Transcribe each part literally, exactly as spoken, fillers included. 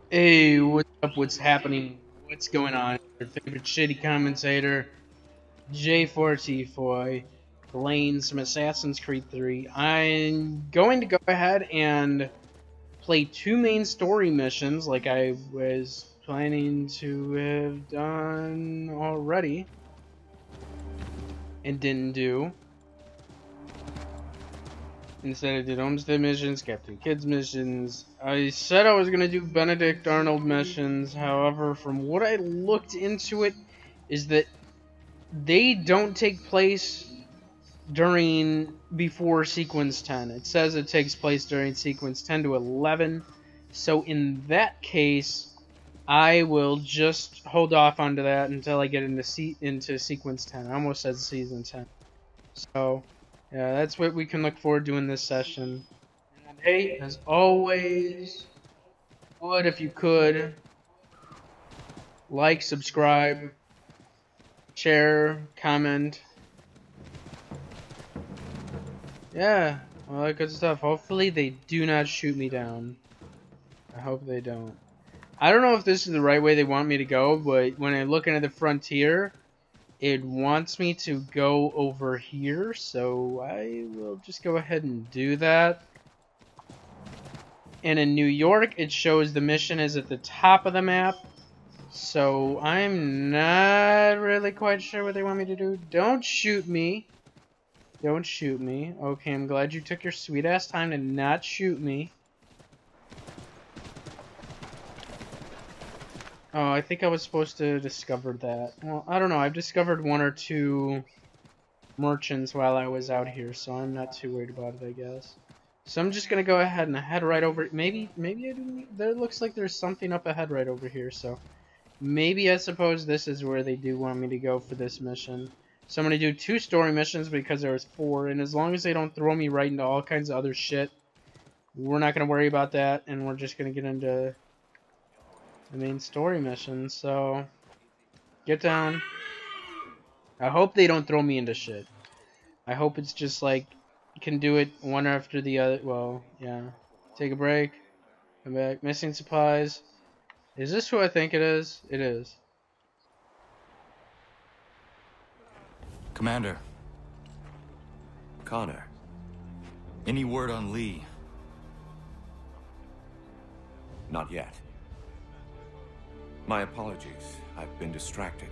Hey, what's up? What's happening? What's going on? Your favorite shitty commentator, J four T four, playing some Assassin's Creed three. I'm going to go ahead and play two main story missions like I was planning to have done already and didn't do. Instead I did Homestead missions, Captain Kidd missions. I said I was going to do Benedict Arnold missions, however, from what I looked into it, is that they don't take place during, before Sequence ten. It says it takes place during Sequence ten to eleven, so in that case, I will just hold off onto that until I get into, se into Sequence ten. I almost said Season ten. So, yeah, that's what we can look forward to in this session. And hey, as always, would, if you could, like, subscribe, share, comment. Yeah, all that good stuff. Hopefully they do not shoot me down. I hope they don't. I don't know if this is the right way they want me to go, but when I look into the frontier, it wants me to go over here, so I will just go ahead and do that. And in New York, it shows the mission is at the top of the map, so I'm not really quite sure what they want me to do. Don't shoot me. Don't shoot me. Okay, I'm glad you took your sweet ass time to not shoot me. Oh, I think I was supposed to discover that. Well, I don't know. I've discovered one or two merchants while I was out here, so I'm not too worried about it, I guess. So I'm just gonna go ahead and head right over. Maybe, maybe I do. There looks like there's something up ahead right over here. So maybe I suppose this is where they do want me to go for this mission. So I'm gonna do two story missions because there was four, and as long as they don't throw me right into all kinds of other shit, we're not gonna worry about that, and we're just gonna get into the main story mission. So get down. I hope they don't throw me into shit. I hope it's just like you can do it one after the other. Well, yeah. Take a break. Come back. Missing supplies. Is this who I think it is? It is. Commander. Connor. Any word on Lee? Not yet. My apologies. I've been distracted.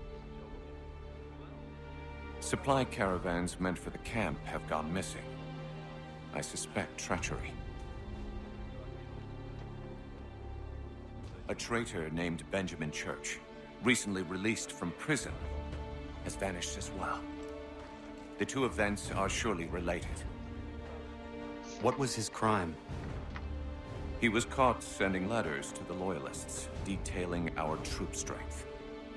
Supply caravans meant for the camp have gone missing. I suspect treachery. A traitor named Benjamin Church, recently released from prison, has vanished as well. The two events are surely related. What was his crime? He was caught sending letters to the Loyalists, detailing our troop strength.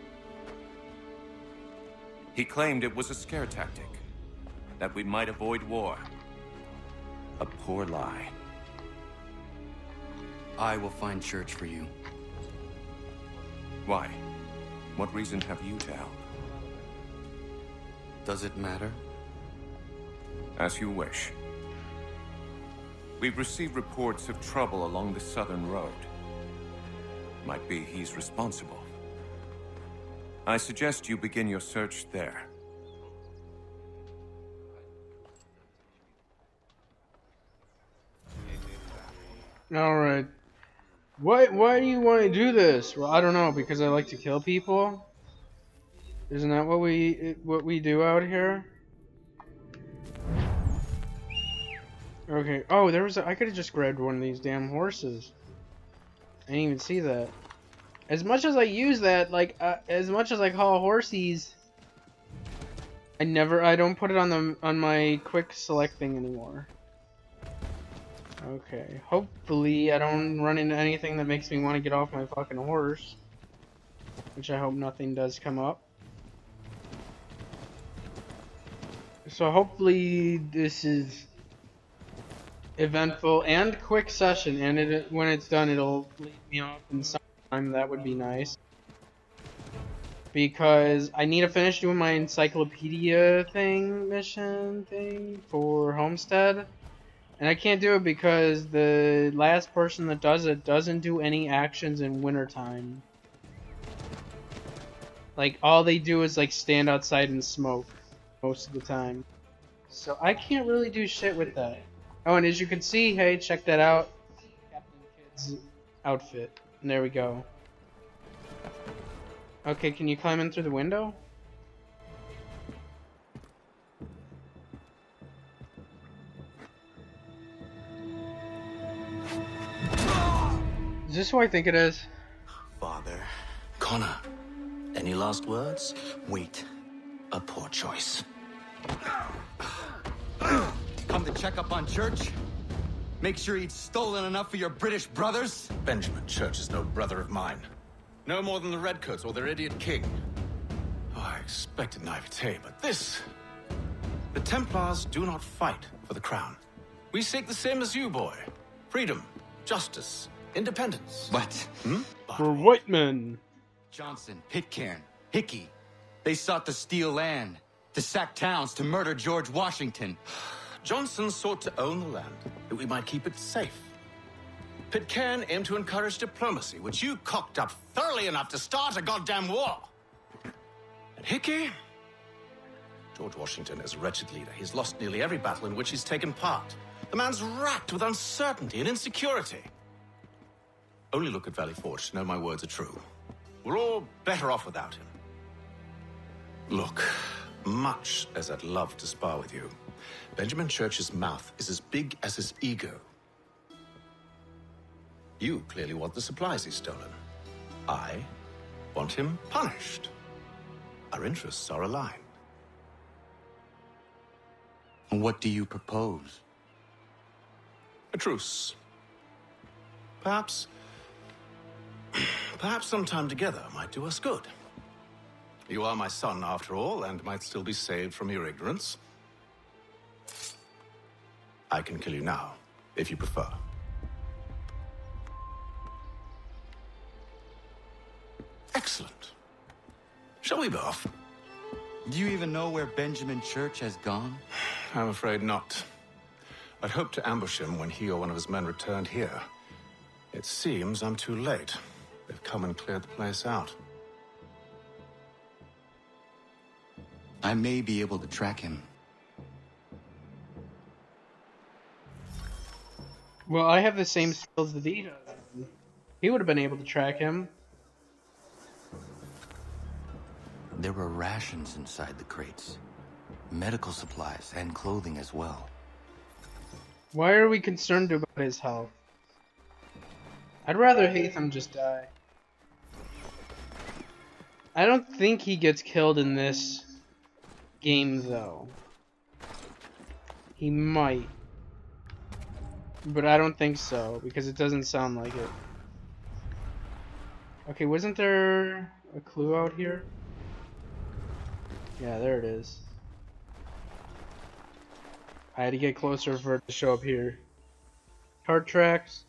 He claimed it was a scare tactic, that we might avoid war. A poor lie. I will find Church for you. Why? What reason have you to help? Does it matter? As you wish. We've received reports of trouble along the southern road. Might be he's responsible. I suggest you begin your search there. Alright. Why, why do you want to do this? Well, I don't know, because I like to kill people? Isn't that what we, what we do out here? Okay. Oh, there was a, I could have just grabbed one of these damn horses. I didn't even see that. As much as I use that, like, uh, as much as I call horsies, I never, I don't put it on the, on my quick select thing anymore. Okay. Hopefully I don't run into anything that makes me want to get off my fucking horse. Which I hope nothing does come up. So hopefully this is eventful and quick session, and it, when it's done it'll leave me off in some time. That would be nice. Because I need to finish doing my encyclopedia thing, mission thing for Homestead. And I can't do it because the last person that does it doesn't do any actions in wintertime. Like, all they do is, like, stand outside and smoke most of the time. So I can't really do shit with that. Oh, and as you can see, hey, check that out. Captain Kidd's outfit. And there we go. Okay, can you climb in through the window? Is this who I think it is? Father. Connor, any last words? Wait. A poor choice. Come to check up on Church? Make sure he'd stolen enough for your British brothers? Benjamin Church is no brother of mine. No more than the Redcoats or their idiot king. Oh, I expected naivete, but this... The Templars do not fight for the crown. We seek the same as you, boy. Freedom, justice, independence. But... Hmm? For white men. Johnson, Pitcairn, Hickey, they sought to steal land, to sack towns, to murder George Washington. Johnson sought to own the land, that we might keep it safe. Pitcairn aimed to encourage diplomacy, which you cocked up thoroughly enough to start a goddamn war. And Hickey? George Washington is a wretched leader. He's lost nearly every battle in which he's taken part. The man's racked with uncertainty and insecurity. Only look at Valley Forge to know my words are true. We're all better off without him. Look, much as I'd love to spar with you, Benjamin Church's mouth is as big as his ego. You clearly want the supplies he's stolen. I want him punished. Our interests are aligned. What do you propose? A truce. Perhaps... Perhaps some time together might do us good. You are my son, after all, and might still be saved from your ignorance. I can kill you now, if you prefer. Excellent. Shall we be off? Do you even know where Benjamin Church has gone? I'm afraid not. I'd hoped to ambush him when he or one of his men returned here. It seems I'm too late. They've come and cleared the place out. I may be able to track him. Well, I have the same skills that he does. He would have been able to track him. There were rations inside the crates. Medical supplies and clothing as well. Why are we concerned about his health? I'd rather Haytham just die. I don't think he gets killed in this game, though. He might. But I don't think so, because it doesn't sound like it. Okay, wasn't there a clue out here? Yeah, there it is. I had to get closer for it to show up here. Cart tracks.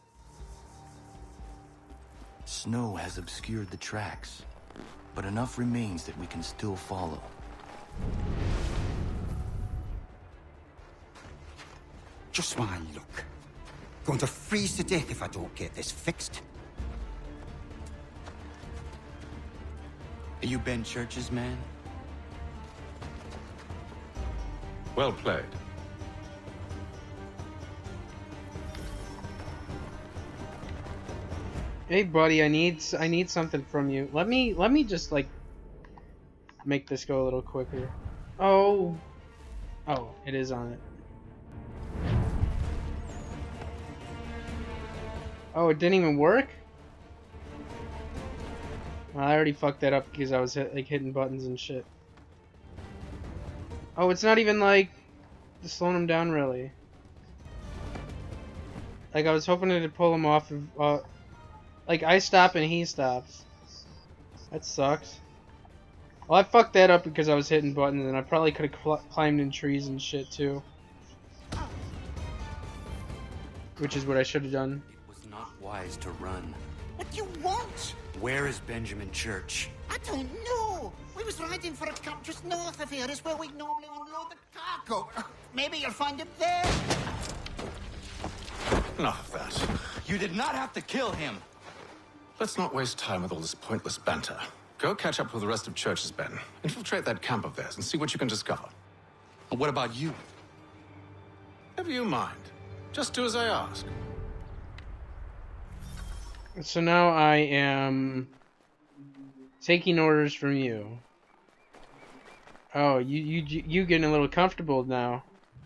Snow has obscured the tracks, but enough remains that we can still follow. Just my luck. Going to freeze to death if I don't get this fixed. Are you Ben Church's man? Well played. Hey, buddy, I need I need something from you. Let me let me just like make this go a little quicker. Oh, oh, it is on it. Oh, it didn't even work? Well, I already fucked that up because I was hit, like hitting buttons and shit. Oh, it's not even like slowing him down really. Like I was hoping to pull him off of. Uh, like I stop and he stops. That sucks. Well, I fucked that up because I was hitting buttons, and I probably could have cl climbed in trees and shit too. Which is what I should have done. It was not wise to run. What do you want? Where is Benjamin Church? I don't know. We was riding for a camp just north of here. Is where we normally unload the cargo. Maybe you'll find him there. Enough of that. You did not have to kill him. Let's not waste time with all this pointless banter. Go catch up with the rest of Church's men. Infiltrate that camp of theirs and see what you can discover. What about you? Never you mind. Just do as I ask. So now I am taking orders from you. Oh, you you you getting a little comfortable now.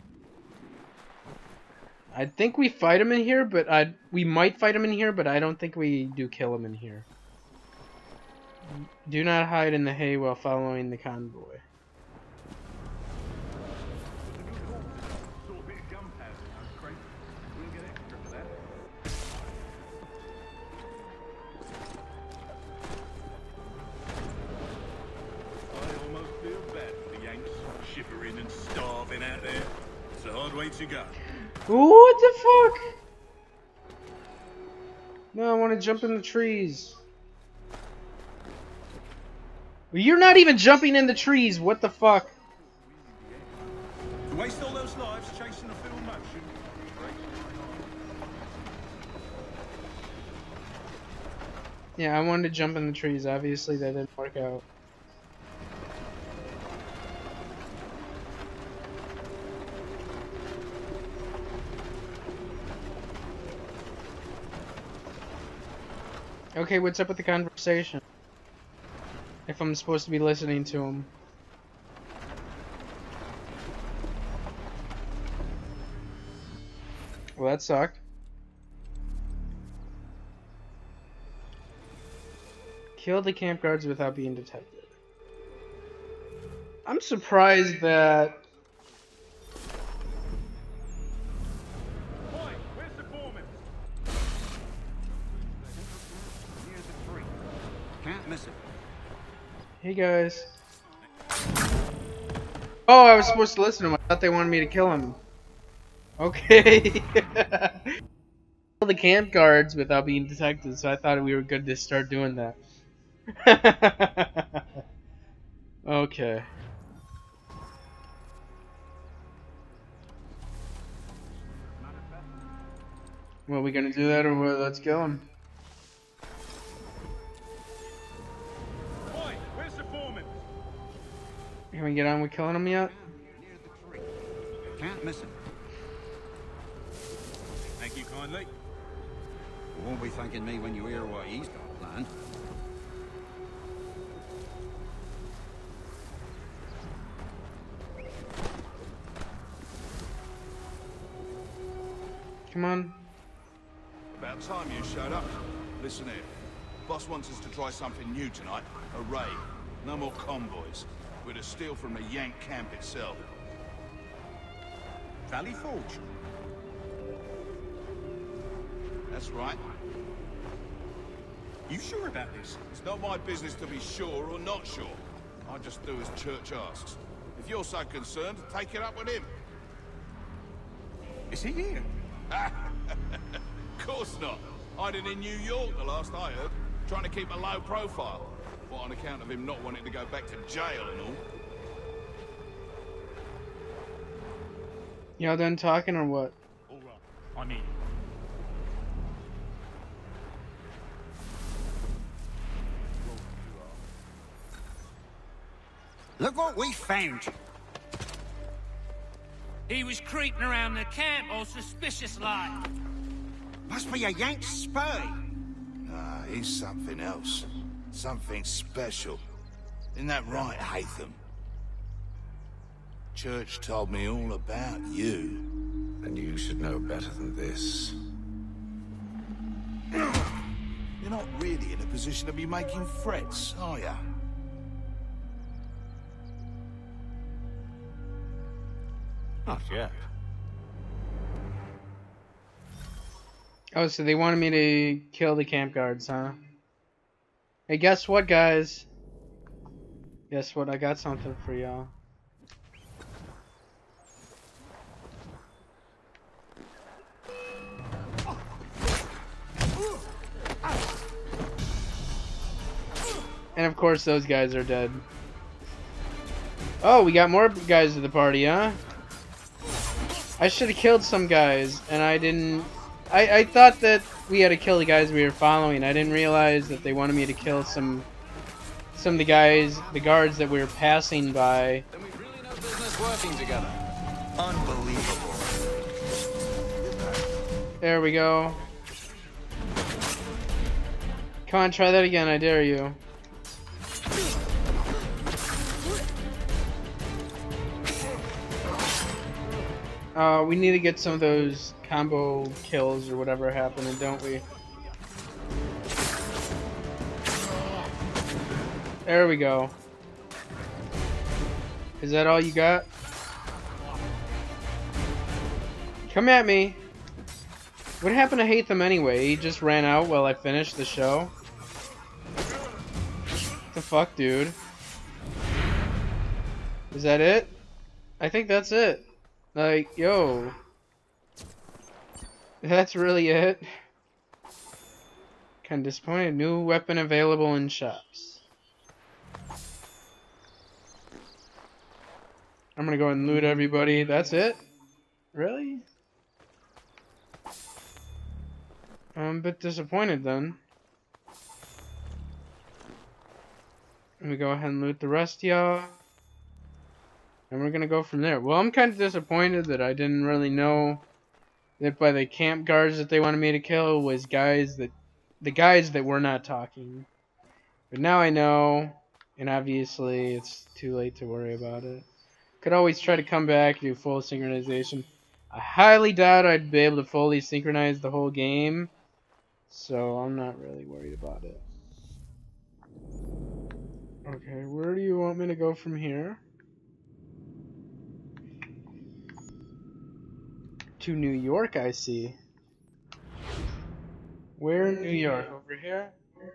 I think we fight him in here, but I we might fight him in here, but I don't think we do kill him in here. Do not hide in the hay while following the convoy. Shivering and starving out there. It's a hard way to go. What the fuck? No, I want to jump in the trees. You're not even jumping in the trees. What the fuck? To waste all those lives chasing a film motion. Yeah, I wanted to jump in the trees. Obviously, that didn't work out. Okay, what's up with the conversation? If I'm supposed to be listening to him. Well, that sucked. Kill the camp guards without being detected. I'm surprised that... Can't miss it. Hey guys. Oh, I was supposed to listen to him. I thought they wanted me to kill him. Okay. Kill the camp guards without being detected, so I thought we were good to start doing that. Okay. Well, we gonna do that or what? Let's kill him. Can we get on with killing him yet? Can't miss it. Thank you kindly. You won't be thanking me when you hear what he's got planned. Come on. About time you showed up. Listen here. Boss wants us to try something new tonight. A raid. No more convoys. We're to steal from the Yank camp itself. Valley Forge? That's right. You sure about this? It's not my business to be sure or not sure. I just do as Church asks. If you're so concerned, take it up with him. Is he here? Of course not. Hiding in New York, the last I heard. Trying to keep a low profile. What, on account of him not wanting to go back to jail and all? Y'all done talking or what? All right. I'm in. Look what we found. He was creeping around the camp all suspicious like. Must be a Yank spy. Ah, he's something else. Something special. Isn't that right, Haytham? Church told me all about you. And you should know better than this. You're not really in a position to be making threats, are you? Not yet. Oh, so they wanted me to kill the camp guards, huh? Hey, guess what, guys? Guess what? I got something for y'all. And of course, those guys are dead. Oh, we got more guys to the party, huh? I should have killed some guys, and I didn't... I, I thought that we had to kill the guys we were following. I didn't realize that they wanted me to kill some some of the guys, the guards that we were passing by. Then we really no business working together. Unbelievable. There we go. Come on, try that again, I dare you. Uh, we need to get some of those combo kills or whatever happening, don't we? There we go. Is that all you got? Come at me. What happened to Hatham anyway? He just ran out while I finished the show? What the fuck, dude? Is that it? I think that's it. Like, yo. That's really it. Kinda disappointed. New weapon available in shops. I'm gonna go and loot everybody. That's it? Really? I'm a bit disappointed then. Let me go ahead and loot the rest of y'all. And we're gonna go from there. Well, I'm kind of disappointed that I didn't really know that by the camp guards that they wanted me to kill was guys that... the guys that were not talking. But now I know, and obviously it's too late to worry about it. Could always try to come back and do full synchronization. I highly doubt I'd be able to fully synchronize the whole game, so I'm not really worried about it. Okay, where do you want me to go from here? To New York, I see. Where in New York? Over here?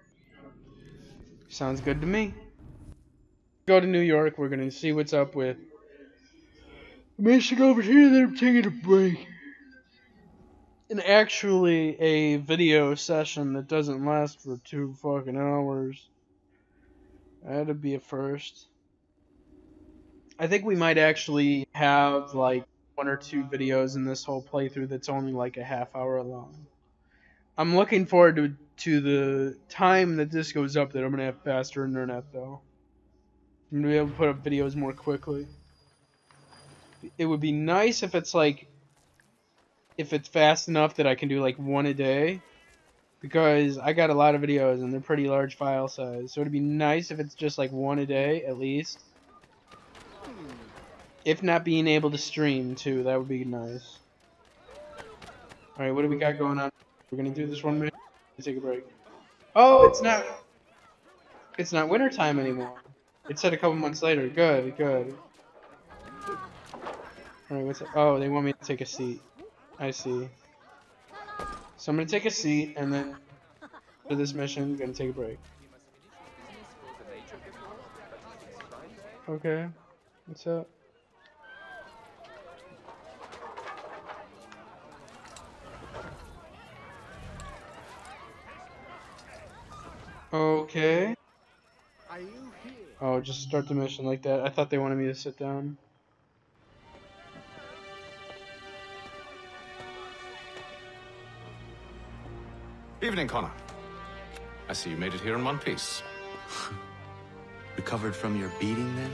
Sounds good to me. Go to New York, we're gonna see what's up with... Maybe I should go over here, then I'm taking a break. And actually a video session that doesn't last for two fucking hours. That'd be a first. I think we might actually have like one or two videos in this whole playthrough that's only like a half hour long. I'm looking forward to to the time that this goes up that I'm gonna have faster internet though. I'm gonna be able to put up videos more quickly. It would be nice if it's like if it's fast enough that I can do like one a day, because I got a lot of videos and they're pretty large file size, so it'd be nice if it's just like one a day at least. If not being able to stream too, that would be nice. Alright, what do we got going on? We're gonna do this one minute. Take a break. Oh, it's not it's not winter time anymore. It said a couple months later. Good, good. Alright, what's up? Oh, they want me to take a seat. I see. So I'm gonna take a seat and then for this mission I'm gonna take a break. Okay. What's up? Okay. Oh, just start the mission like that. I thought they wanted me to sit down. Evening, Connor. I see you made it here in one piece. Recovered from your beating, then?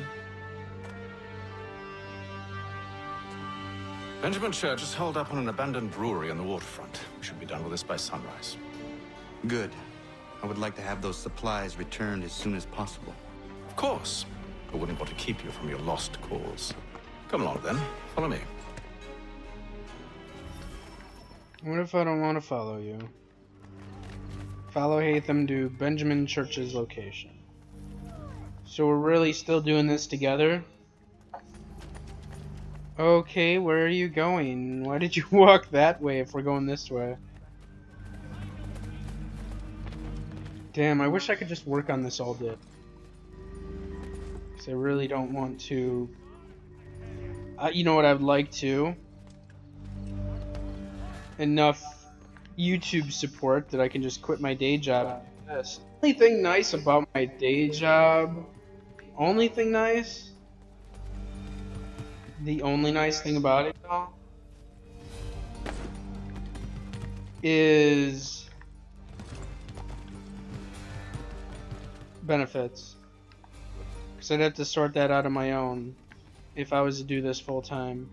Benjamin Church is holed up on an abandoned brewery on the waterfront. We should be done with this by sunrise. Good. I would like to have those supplies returned as soon as possible. Of course. I wouldn't want to keep you from your lost cause. Come along, then. Follow me. What if I don't want to follow you? Follow Hatham to Benjamin Church's location. So we're really still doing this together? Okay, where are you going? Why did you walk that way if we're going this way? Damn, I wish I could just work on this all day. Because I really don't want to... Uh, you know what I would like to? Enough YouTube support that I can just quit my day job and do this. Only thing nice about my day job... Only thing nice? The only nice thing about it, though, is benefits. Because I'd have to sort that out on my own if I was to do this full time.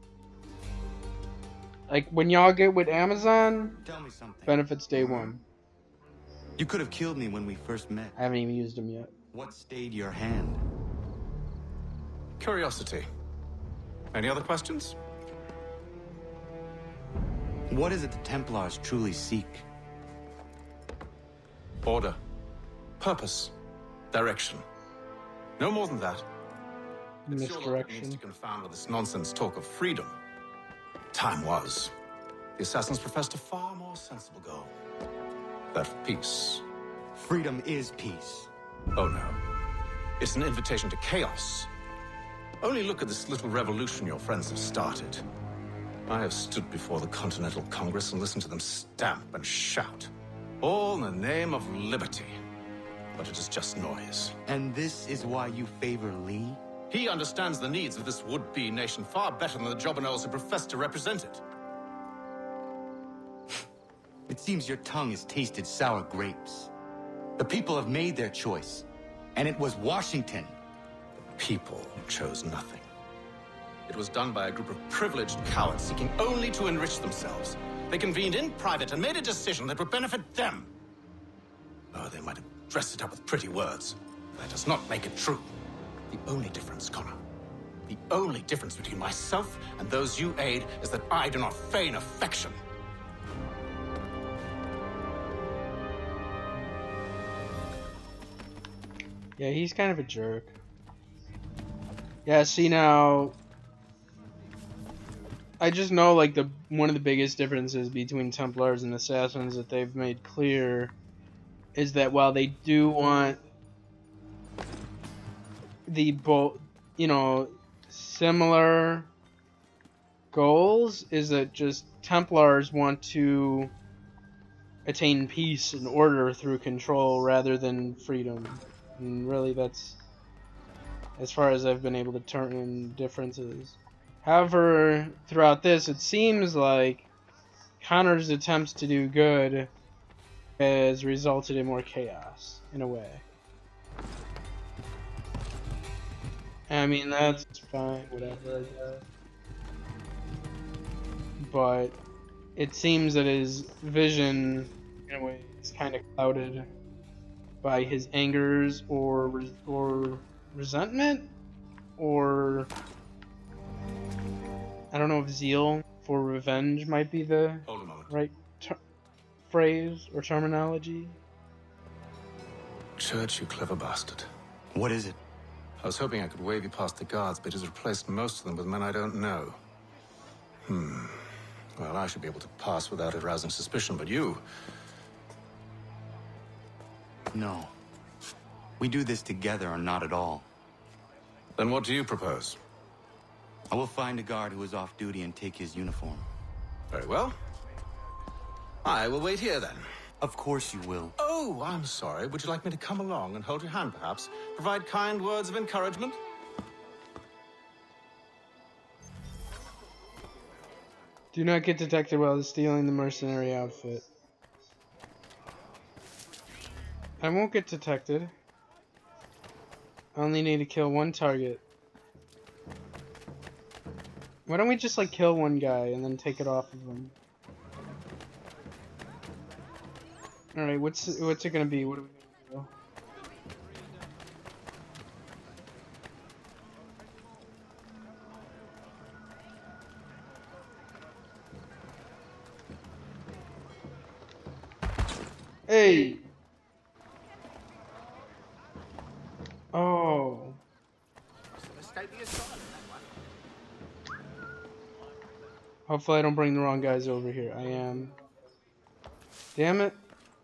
Like, when y'all get with Amazon, Tell me something. benefits day one. You could have killed me when we first met. I haven't even used them yet. What stayed your hand? Curiosity. Any other questions? What is it the Templars truly seek? Order. Purpose. Direction. No more than that. It's your lot that needs to Misdirection. confound with this nonsense talk of freedom. Time was. The assassins professed a far more sensible goal. That of peace. Freedom is peace. Oh no. It's an invitation to chaos. Only look at this little revolution your friends have started. I have stood before the Continental Congress and listened to them stamp and shout. All in the name of liberty. But it is just noise. And this is why you favor Lee? He understands the needs of this would-be nation far better than the jobberknolls who profess to represent it. It seems your tongue has tasted sour grapes. The people have made their choice, and it was Washington. The people chose nothing. It was done by a group of privileged cowards seeking only to enrich themselves. They convened in private and made a decision that would benefit them. Oh, they might have dressed it up with pretty words. That does not make it true. The only difference, Connor, the only difference between myself and those you aid is that I do not feign affection. Yeah, he's kind of a jerk. Yeah, see now, I just know like the one of the biggest differences between Templars and Assassins that they've made clear is that while they do want the both, you know, similar goals, is that just Templars want to attain peace and order through control rather than freedom. And really that's as far as I've been able to turn in differences. However, throughout this, it seems like Connor's attempts to do good has resulted in more chaos, in a way. I mean, that's fine, whatever, I guess. But it seems that his vision, in a way, is kind of clouded by his angers or res or resentment, or I don't know if zeal for revenge might be the Hold a moment. right ter phrase or terminology. Church, you clever bastard. What is it? I was hoping I could wave you past the guards, but he's replaced most of them with men I don't know. Hmm. Well, I should be able to pass without arousing suspicion, but you... No. We do this together or not at all. Then what do you propose? I will find a guard who is off duty and take his uniform. Very well. I will wait here, then. Of course you will. Oh, I'm sorry. Would you like me to come along and hold your hand, perhaps? Provide kind words of encouragement? Do not get detected while stealing the mercenary outfit. I won't get detected. I only need to kill one target. Why don't we just like kill one guy and then take it off of him? Alright, what's what's it gonna be? What are we gonna do? Hey! Oh. Hopefully I don't bring the wrong guys over here. I am. Damn it.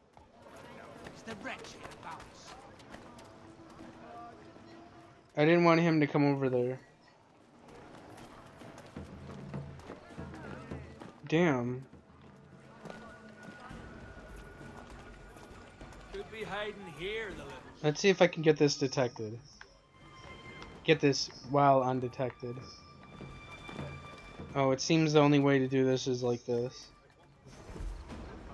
I didn't want him to come over there. Damn. Could be hiding here, the little. Let's see if I can get this detected. Get this while undetected. Oh, it seems the only way to do this is like this.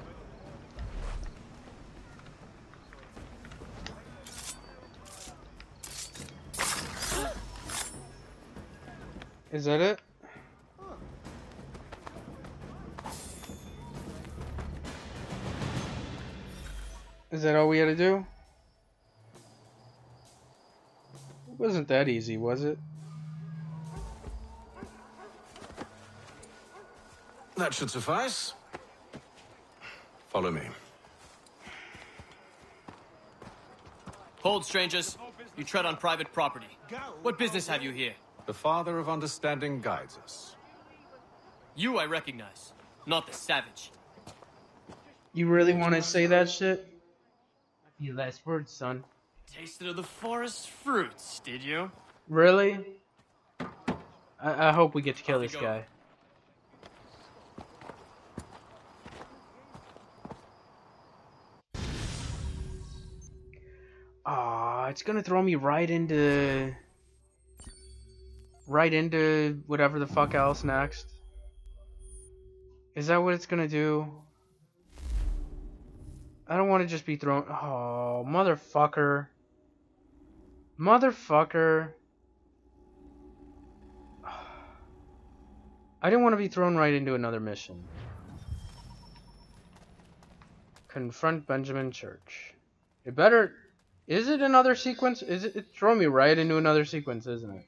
Is that it? Is that all we had to do? It wasn't that easy, was it? That should suffice. Follow me. Hold, strangers. You tread on private property. What business have you here? The Father of Understanding guides us. You I recognize, not the savage. You really want to say that shit? Your last words, son. Tasted of the forest fruits, did you? Really? I, I hope we get to kill Off you this go. guy. Ah, it's gonna throw me right into... Right into whatever the fuck else next. Is that what it's gonna do? I don't want to just be thrown... Oh, motherfucker. Motherfucker. I didn't want to be thrown right into another mission. Confront Benjamin Church. It better... Is it another sequence? Is it? It's throwing me right into another sequence, isn't it?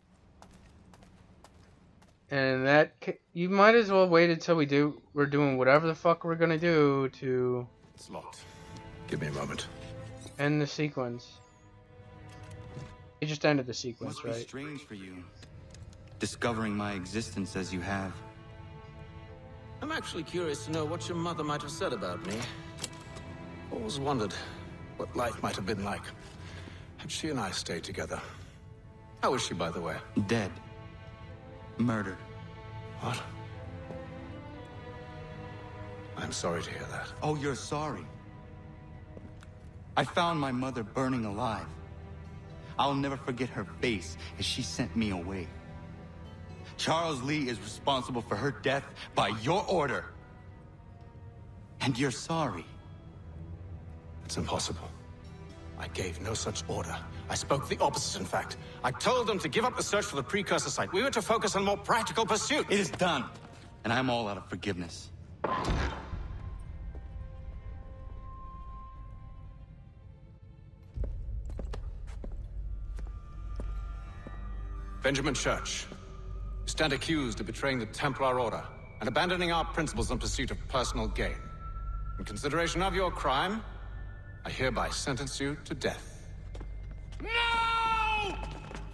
And that... You might as well wait until we do... We're doing whatever the fuck we're gonna do to... It's locked. Give me a moment. End the sequence. You just ended the sequence, Must be right? strange for you, discovering my existence as you have. I'm actually curious to know what your mother might have said about me. Always wondered what life might have been like had she and I stayed together. How is she, by the way? Dead. Murdered. What? I'm sorry to hear that. Oh, you're sorry. I found my mother burning alive. I'll never forget her face as she sent me away. Charles Lee is responsible for her death by your order. And you're sorry. It's impossible. I gave no such order. I spoke the opposite, in fact. I told them to give up the search for the precursor site. We were to focus on more practical pursuit. It is done. And I'm all out of forgiveness. Benjamin Church, you stand accused of betraying the Templar Order and abandoning our principles in pursuit of personal gain. In consideration of your crime, I hereby sentence you to death. No!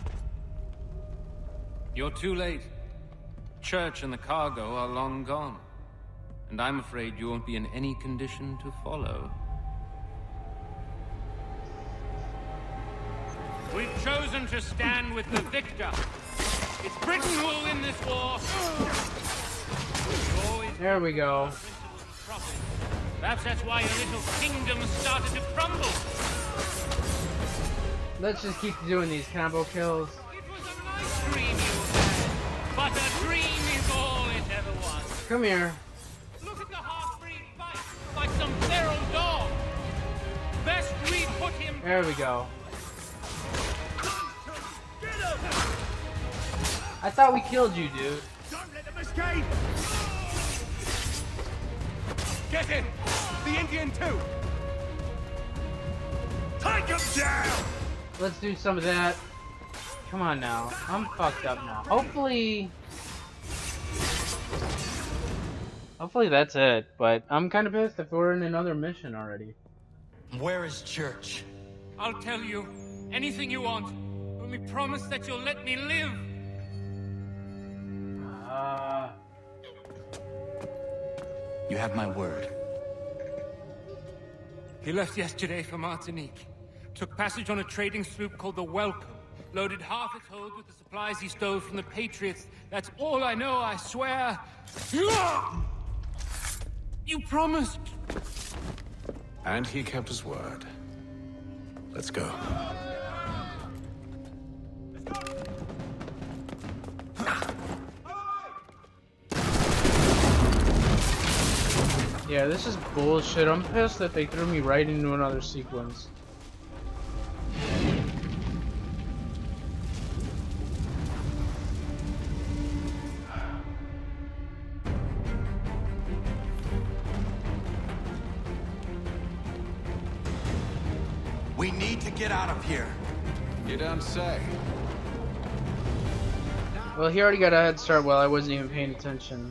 You're too late. Church and the cargo are long gone. And I'm afraid you won't be in any condition to follow. We've chosen to stand with the victor. It's Britain who will win this war. There we go. Perhaps that's why your little kingdom started to crumble. Let's just keep doing these combo kills. It was a nice dream you had, but a dream is all it ever was. Come here. Look at the half-breed fight, like some feral dog. Best we put him. There we go. I thought we killed you, dude. Don't let them escape! Get in! The Indian too! Take them down! Let's do some of that. Come on now. I'm fucked up now. Hopefully... Hopefully that's it, but I'm kind of pissed if we're in another mission already. Where is Church? I'll tell you anything you want. Only promise that you'll let me live. Uh... You have my word. He left yesterday for Martinique. Took passage on a trading sloop called the Welcome. Loaded half its hold with the supplies he stole from the Patriots. That's all I know, I swear. You promised. And he kept his word. Let's go. Yeah, this is bullshit. I'm pissed that they threw me right into another sequence. get out of here. You don't say. Well, he already got a head start while I wasn't even paying attention.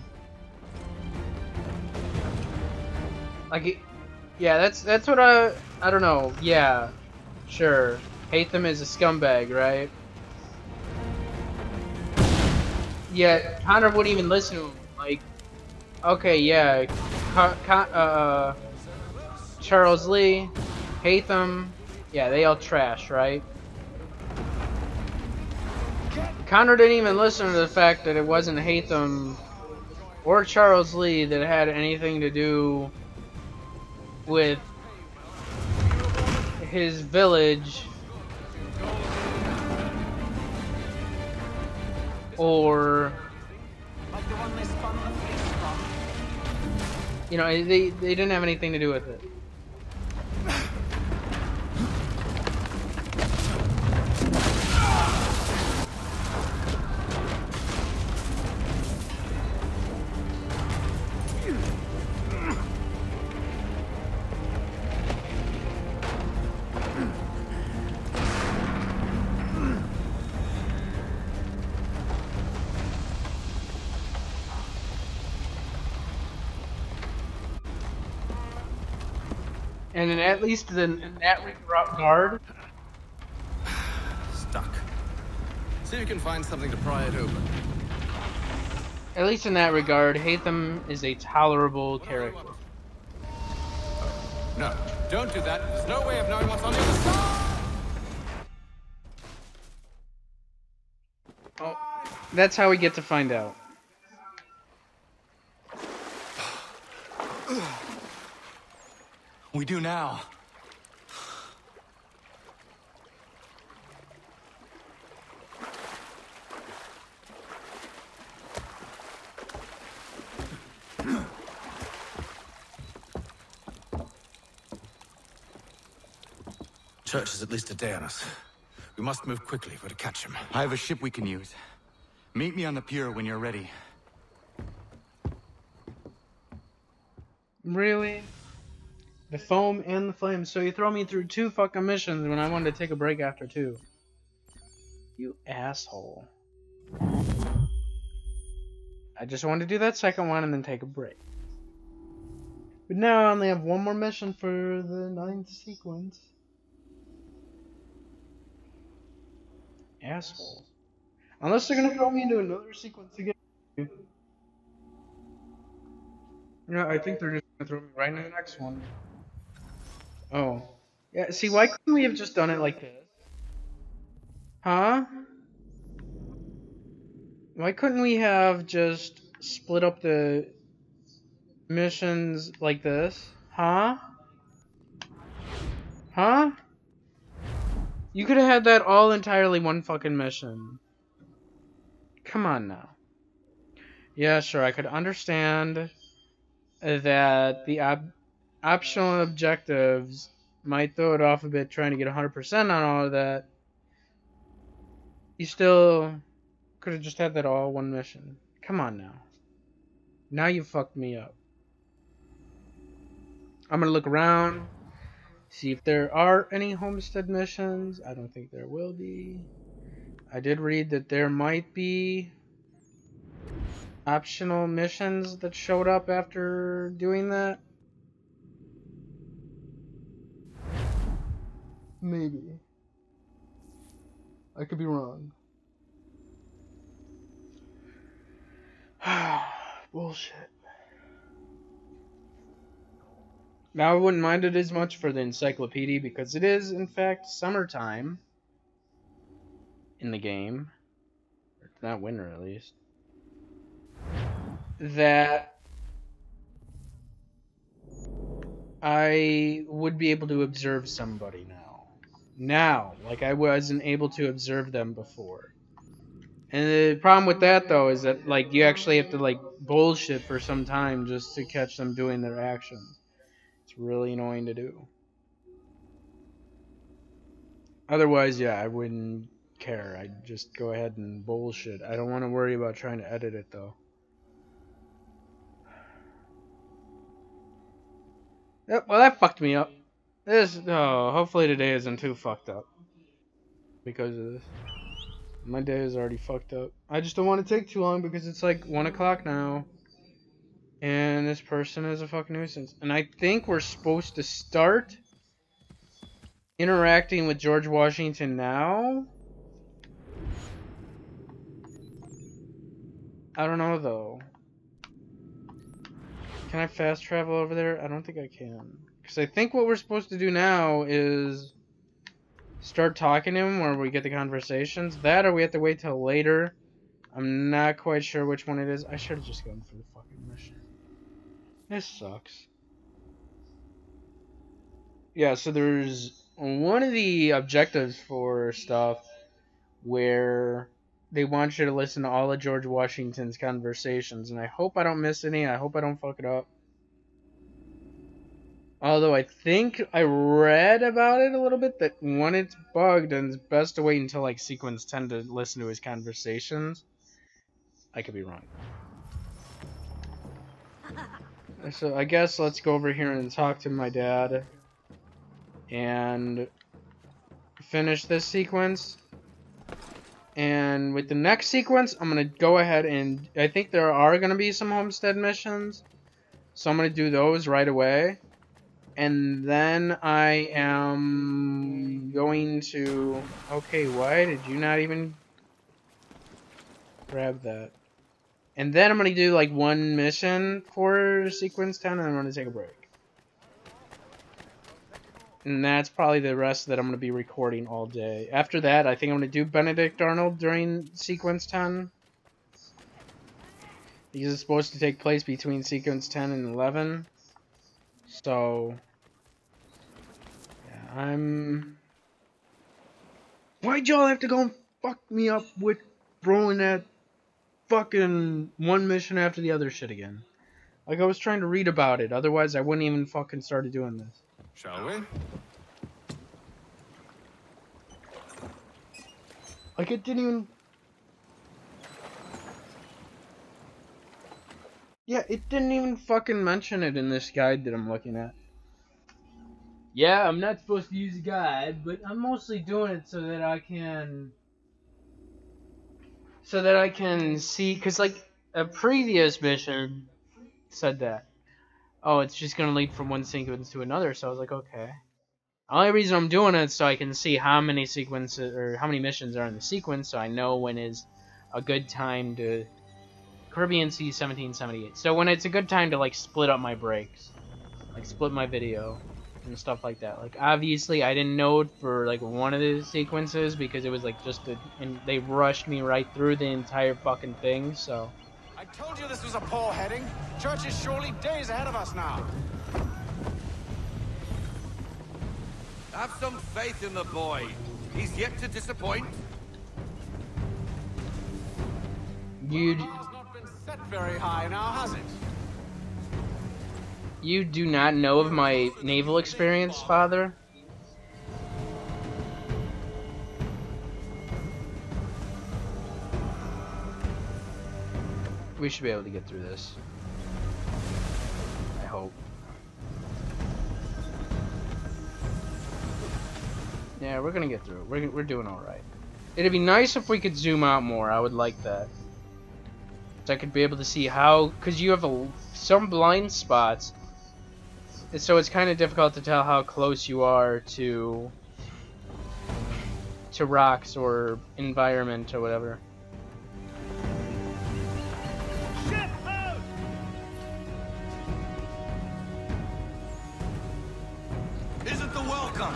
Like, yeah, that's that's what I I don't know. Yeah, sure. Hatham is a scumbag, right? Yeah, Connor wouldn't even listen to him. Like, okay, yeah, Con Con uh, Charles Lee, Hatham, yeah, they all trash, right? Connor didn't even listen to the fact that it wasn't Hatham or Charles Lee that had anything to do with his village or, you know, they, they didn't have anything to do with it. And then at least in, in that regard, Stuck. See if you can find something to pry it open. at least in that regard, Hatham is a tolerable character. No, don't do that. There's no way of knowing what's on the other side. Oh, that's how we get to find out. We do now. Church is at least a day on us. We must move quickly if we're to catch him. I have a ship we can use. Meet me on the pier when you're ready. Really? The foam and the flames. So you throw me through two fucking missions when I wanted to take a break after two. You asshole. I just wanted to do that second one and then take a break. But now I only have one more mission for the ninth sequence. Asshole. Unless they're gonna throw me into another sequence again. Yeah, I think they're just gonna throw me right into the next one. Oh. Yeah, see, why couldn't we have just done it like this? Huh? Why couldn't we have just split up the missions like this? Huh? Huh? You could have had that all entirely one fucking mission. Come on now. Yeah, sure, I could understand that the op optional objectives might throw it off a bit trying to get one hundred percent on all of that. You still could have just had that all one mission. Come on now. Now you fucked me up. I'm gonna look around, see if there are any homestead missions. I don't think there will be. I did read that there might be optional missions that showed up after doing that. Maybe. I could be wrong. Bullshit. Now I wouldn't mind it as much for the encyclopedia because it is in fact summertime in the game. It's not winter at least. That I would be able to observe somebody now. Now, like I wasn't able to observe them before. And the problem with that though is that like you actually have to like bullshit for some time just to catch them doing their actions. It's really annoying to do. Otherwise, yeah, I wouldn't care. I'd just go ahead and bullshit. I don't want to worry about trying to edit it though. Yep, well that fucked me up. This, oh, hopefully today isn't too fucked up. Because of this. My day is already fucked up. I just don't want to take too long because it's like one o'clock now. And this person is a fucking nuisance. And I think we're supposed to start interacting with George Washington now. I don't know though. Can I fast travel over there? I don't think I can. Because I think what we're supposed to do now is start talking to him where we get the conversations. That or we have to wait till later. I'm not quite sure which one it is. I should have just gone for the fucking mission. This sucks. Yeah, so there's one of the objectives for stuff where they want you to listen to all of George Washington's conversations, and I hope I don't miss any. I hope I don't fuck it up. Although I think I read about it a little bit that when it's bugged and it's best to wait until like sequence ten to listen to his conversations. I could be wrong. So I guess let's go over here and talk to my dad and finish this sequence. And with the next sequence, I'm going to go ahead and I think there are going to be some homestead missions. So I'm going to do those right away. And then I am going to... Okay, why did you not even grab that? And then I'm going to do like one mission for sequence ten and then I'm going to take a break. And that's probably the rest that I'm going to be recording all day. After that, I think I'm going to do Benedict Arnold during sequence ten. Because it's supposed to take place between sequence ten and eleven. So... yeah, I'm... Why'd y'all have to go and fuck me up with throwing that fucking one mission after the other shit again? Like, I was trying to read about it. Otherwise, I wouldn't even fucking started doing this. Shall we? Like, it didn't even... Yeah, it didn't even fucking mention it in this guide that I'm looking at. Yeah, I'm not supposed to use a guide, but I'm mostly doing it so that I can... So that I can see... Because, like, a previous mission said that. Oh, it's just going to lead from one sequence to another, so I was like, okay. The only reason I'm doing it is so I can see how many sequences, or how many missions are in the sequence, so I know when is a good time to... Caribbean Sea seventeen seventy-eight. So when it's a good time to, like, split up my breaks. Like, split my video. And stuff like that. Like, obviously, I didn't know it for, like, one of the sequences, because it was, like, just a... And they rushed me right through the entire fucking thing, so... I told you this was a poor heading. Church is surely days ahead of us now. Have some faith in the boy. He's yet to disappoint. You... The bar's not been set very high now, has it? You do not know of my naval experience, father? We should be able to get through this. I hope. Yeah, we're gonna get through it. We're, we're doing alright. It'd be nice if we could zoom out more. I would like that. So I could be able to see how... Because you have a, some blind spots. So it's kind of difficult to tell how close you are to... to rocks or environment or whatever. Isn't the welcome?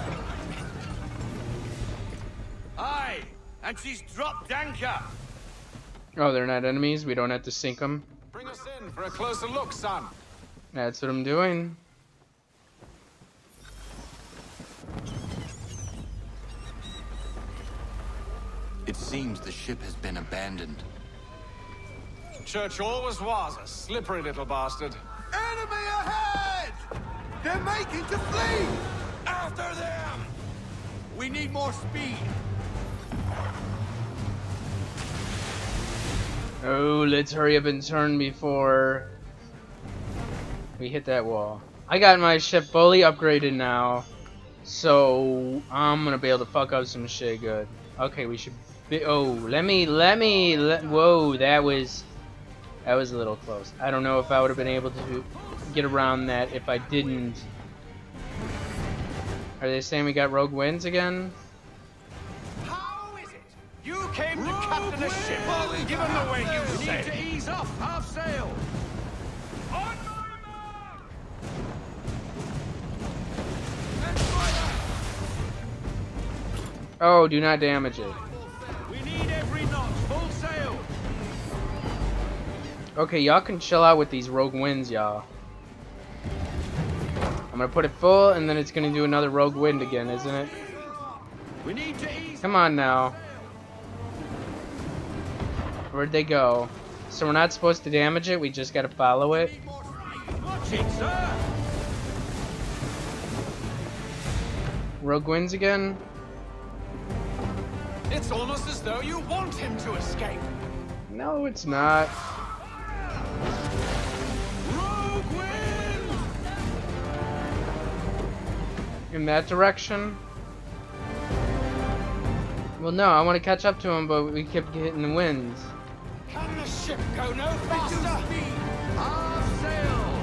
Aye, and she's dropped anchor. Oh, they're not enemies? We don't have to sink them? Bring us in for a closer look, son. That's what I'm doing. It seems the ship has been abandoned. Church always was a slippery little bastard. Enemy ahead! They're making to flee! After them! We need more speed. Oh, let's hurry up and turn before we hit that wall. I got my ship fully upgraded now, so I'm gonna be able to fuck up some shit good. Okay, we should be. Oh, let me, let me. Let, whoa, that was, that was a little close. I don't know if I would have been able to get around that if I didn't. Are they saying we got rogue winds again? How is it? You came to captain a ship, given the way you say. Need to ease off, half sail. On my mark! Oh, do not damage it. We need every knot, full sail. Okay, y'all can chill out with these rogue winds, y'all. I'm gonna put it full, and then it's gonna do another rogue wind again, isn't it? We need to ease. Come on now. Where'd they go? So we're not supposed to damage it, we just gotta follow it. Watch it, sir. Rogue winds again? It's almost as though you want him to escape. No, it's not. Rogue wind! In that direction? Well, no, I want to catch up to him, but we kept hitting the winds. Can the ship go no faster? Half sail!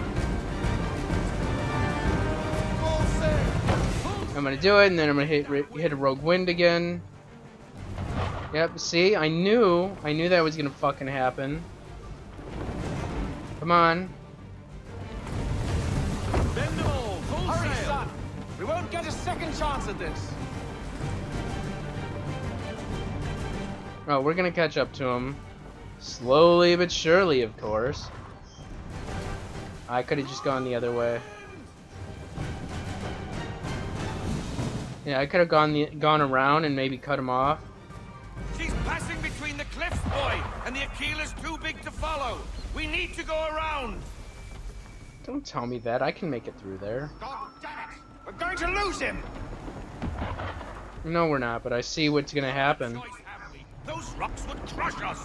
Full sail! I'm gonna do it, and then I'm gonna hit hit a rogue wind again. Yep, see? I knew, I knew that was gonna fucking happen. Come on. Bend them all, full Hurry, sail! Son. We won't get a second chance at this. Oh, we're gonna catch up to him. Slowly but surely, of course. I could have just gone the other way. Yeah, I could have gone the, gone around and maybe cut him off. She's passing between the cliffs, boy, and the Aquila's too big to follow. We need to go around. Don't tell me that. I can make it through there. God damn it! We're going to lose him. No, we're not, but I see what's gonna happen. Those rocks would crush us.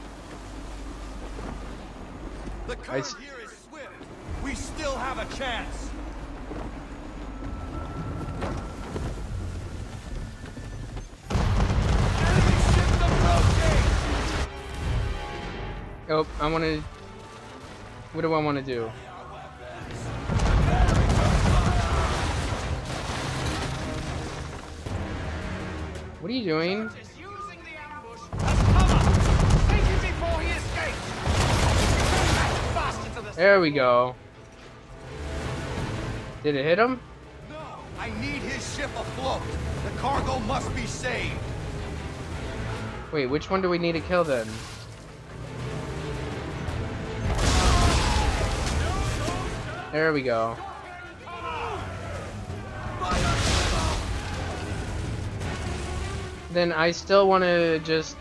The current s here is swift. We still have a chance. Enemy ships approaching. Oh, I want to. What do I want to do? What are you doing? There we go. Did it hit him? No, I need his ship afloat. The cargo must be saved. Wait, which one do we need to kill then? There we go. Then I still want to just...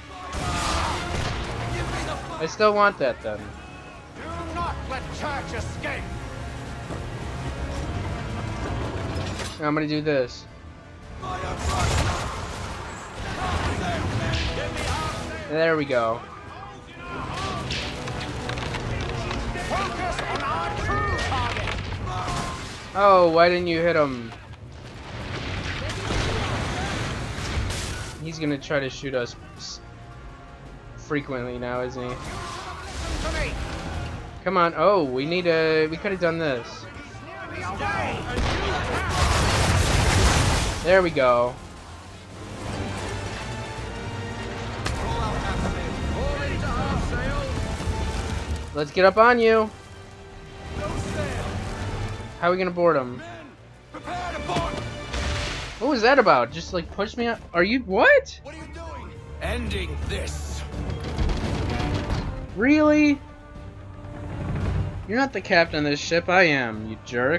I still want that then. Do not let Church escape. I'm gonna do this. There we go. Focus on our true target. Oh, why didn't you hit him? He's gonna try to shoot us frequently now, isn't he? Come on. Oh, we need a... We could have done this. There we go. Let's get up on you. How are we gonna board him? What was that about? Just like push me out? Are you... What? What are you doing? Ending this. Really? You're not the captain of this ship, I am, you jerk.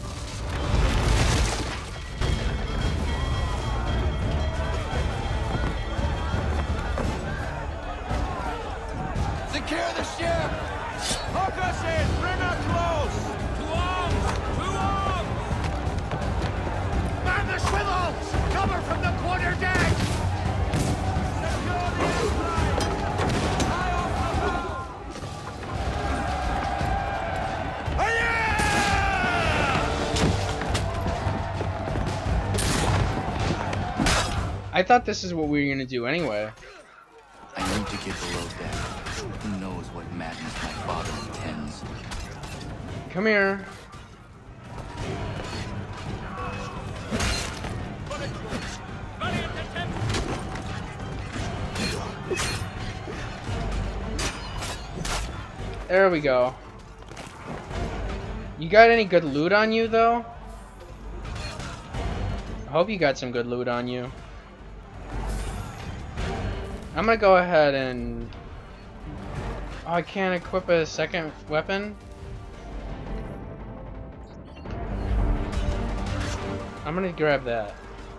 Secure the ship! Hook us in! Bring her close! To arms! To arms! Man the swivels! Cover from the quarter deck! Secure the inside! High off the bow! Aye! I thought this is what we were gonna do anyway. I need to get below deck. Who knows what madness my father intends? Come here. There we go. You got any good loot on you, though? I hope you got some good loot on you. I'm gonna go ahead and... Oh, I can't equip a second weapon? I'm gonna grab that.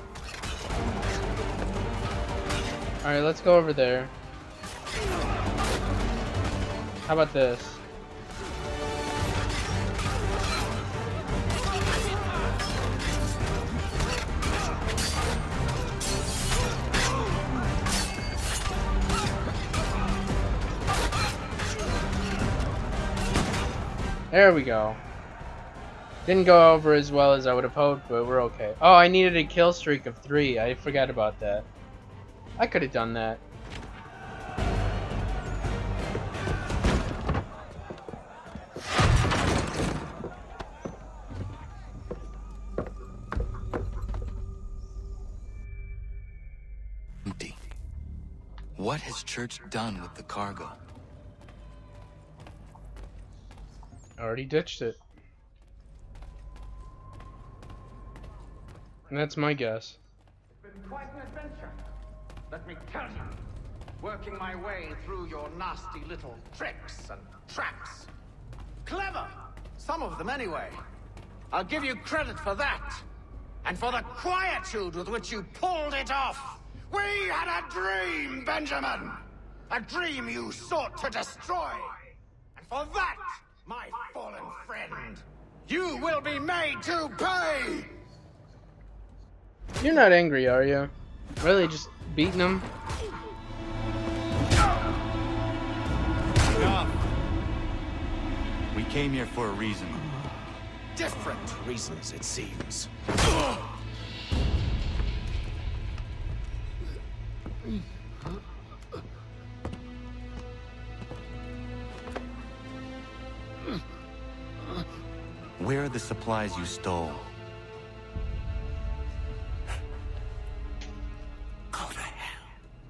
Alright, let's go over there. How about this? There we go. Didn't go over as well as I would have hoped, but we're okay. Oh, I needed a kill streak of three. I forgot about that. I could have done that. Empty. What has Church done with the cargo? Already ditched it. And that's my guess. It's been quite an adventure, let me tell you. Working my way through your nasty little tricks and traps. Clever! Some of them anyway. I'll give you credit for that. And for the quietude with which you pulled it off. We had a dream, Benjamin! A dream you sought to destroy. And for that, my fallen friend, you will be made to pay! You're not angry, are you? Really, just beating him? Enough. We came here for a reason. Different reasons, it seems. Where are the supplies you stole? Go to hell.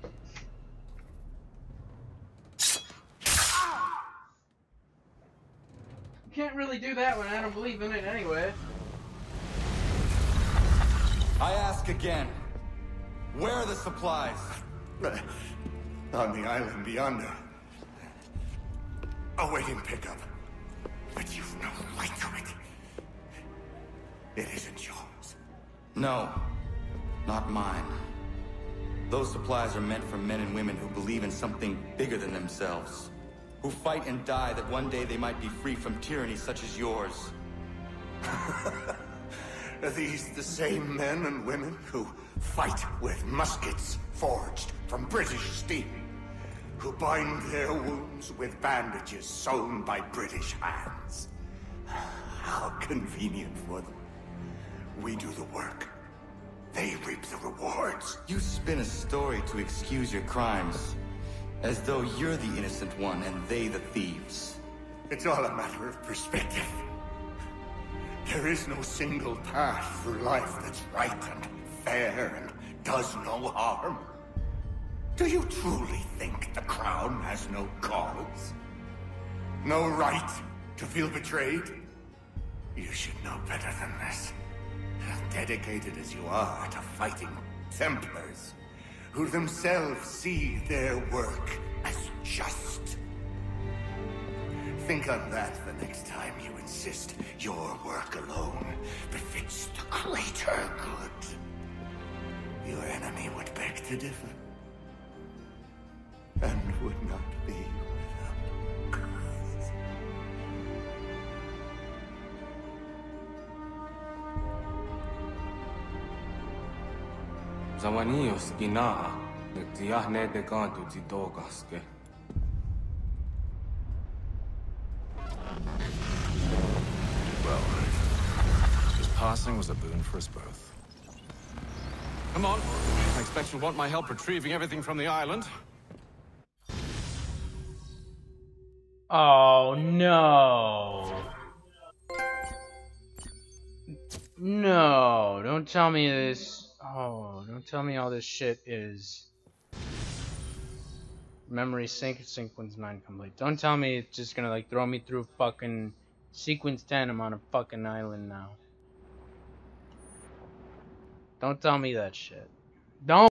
Can't really do that when I don't believe in it anyway. I ask again. Where are the supplies? On the island yonder. Awaiting pickup. But you've no right to it. It isn't yours. No, not mine. Those supplies are meant for men and women who believe in something bigger than themselves. Who fight and die that one day they might be free from tyranny such as yours. Are these the same men and women who fight with muskets forged from British steel? Who bind their wounds with bandages sewn by British hands? How convenient for them. We do the work. They reap the rewards. You spin a story to excuse your crimes. As though you're the innocent one and they the thieves. It's all a matter of perspective. There is no single path through life that's right and fair and does no harm. Do you truly think the Crown has no cause? No right to feel betrayed? You should know better than this. Dedicated as you are to fighting Templars, who themselves see their work as just. Think on that the next time you insist your work alone befits the greater good. Your enemy would beg to differ, and would not be without cause. Zawanios gina, nagtiyahne de kanto zitogaske. Well, his passing was a boon for us both. Come on, next suspect you'll want my help retrieving everything from the island. Oh, no. No, don't tell me this. Oh, don't tell me all this shit is memory sync sequence nine complete. Don't tell me it's just gonna like throw me through fucking sequence ten. I'm on a fucking island now. Don't tell me that shit. Don't.